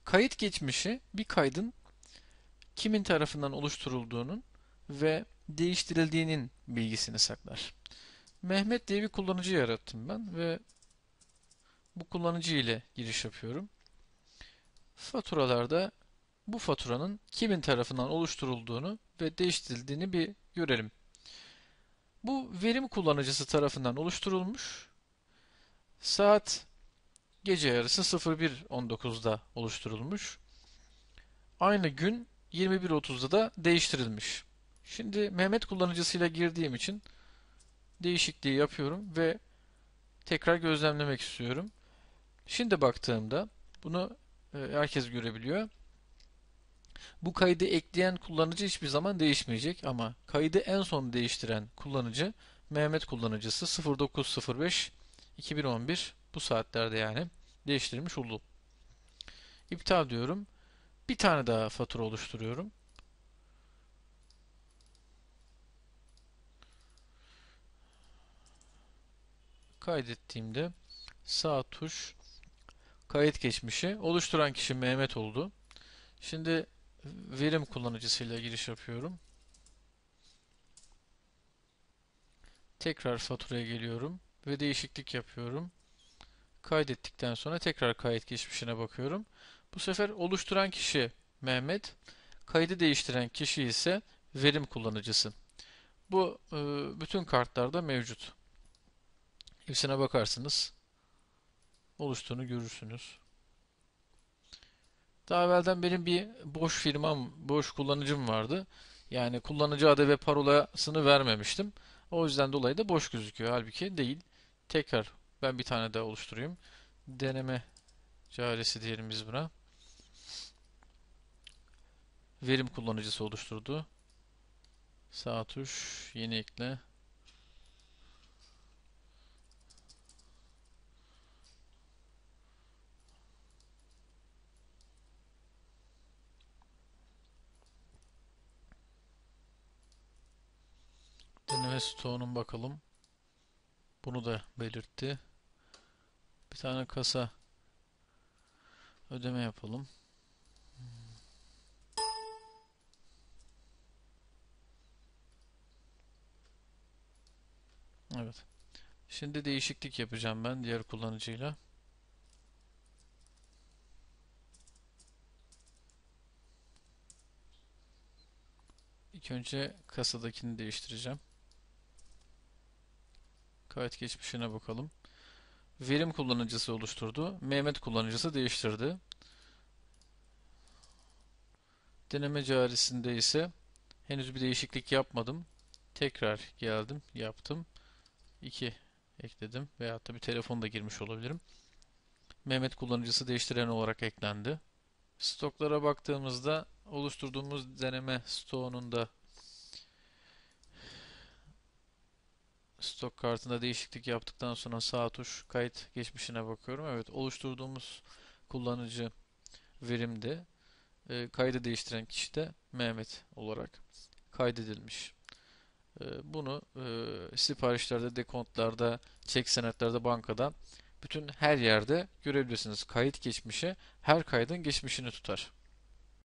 Kayıt geçmişi bir kaydın kimin tarafından oluşturulduğunun ve değiştirildiğinin bilgisini saklar. Mehmet diye bir kullanıcı yarattım ben ve bu kullanıcı ile giriş yapıyorum. Faturalarda bu faturanın kimin tarafından oluşturulduğunu ve değiştirildiğini bir görelim. Bu verim kullanıcısı tarafından oluşturulmuş. Saat gece yarısı 01.19'da oluşturulmuş. Aynı gün 21.30'da da değiştirilmiş. Şimdi Mehmet kullanıcısıyla girdiğim için değişikliği yapıyorum ve tekrar gözlemlemek istiyorum. Şimdi baktığımda bunu herkes görebiliyor. Bu kaydı ekleyen kullanıcı hiçbir zaman değişmeyecek ama kaydı en son değiştiren kullanıcı Mehmet kullanıcısı 09.05 2011 bu saatlerde yani değiştirilmiş oldu. İptal diyorum. Bir tane daha fatura oluşturuyorum. Kaydettiğimde sağ tuş kayıt geçmişi oluşturan kişi Mehmet oldu. Şimdi verim kullanıcısıyla giriş yapıyorum. Tekrar faturaya geliyorum ve değişiklik yapıyorum. Kaydettikten sonra tekrar kayıt geçmişine bakıyorum. Bu sefer oluşturan kişi Mehmet, kaydı değiştiren kişi ise verim kullanıcısı. Bu bütün kartlarda mevcut. Hepsine bakarsınız, oluştuğunu görürsünüz. Daha evvelden benim bir boş firmam, boş kullanıcım vardı. Yani kullanıcı adı ve parolasını vermemiştim. O yüzden dolayı da boş gözüküyor. Halbuki değil. Tekrar ben bir tane daha oluşturayım. Deneme caresi diyelim biz buna. Verim kullanıcısı oluşturdu. Sağ tuş, yeni ekle. Deneme stoğunun bakalım. Bunu da belirtti. Bir tane kasa ödeme yapalım. Evet. Şimdi değişiklik yapacağım ben diğer kullanıcıyla. İlk önce kasadakini değiştireceğim. Kayıt geçmişine bakalım. Verim kullanıcısı oluşturdu. Mehmet kullanıcısı değiştirdi. Deneme carisinde ise henüz bir değişiklik yapmadım. Tekrar geldim, yaptım. 2 ekledim veyahut da bir telefon da girmiş olabilirim. Mehmet kullanıcısı değiştiren olarak eklendi. Stoklara baktığımızda oluşturduğumuz deneme stoğunun da stok kartında değişiklik yaptıktan sonra sağ tuş kayıt geçmişine bakıyorum. Evet, oluşturduğumuz kullanıcı verimde kaydı değiştiren kişi de Mehmet olarak kaydedilmiş. Bunu siparişlerde, dekontlarda, çek senetlerde, bankada bütün her yerde görebilirsiniz. Kayıt geçmişi her kaydın geçmişini tutar.